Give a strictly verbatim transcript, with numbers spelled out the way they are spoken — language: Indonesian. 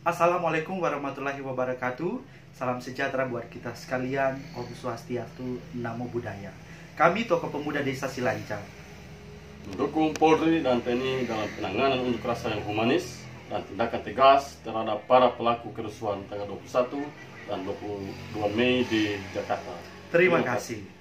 Assalamualaikum warahmatullahi wabarakatuh. Salam sejahtera buat kita sekalian. Om Swastiastu, Namo Buddhaya. Kami Tokoh Pemuda Desa Silancar mendukung Polri dan T N I dalam penanganan unjuk rasa yang humanis dan tindakan tegas terhadap para pelaku kerusuhan tanggal dua puluh satu dan dua puluh dua Mei di Jakarta. Terima kasih.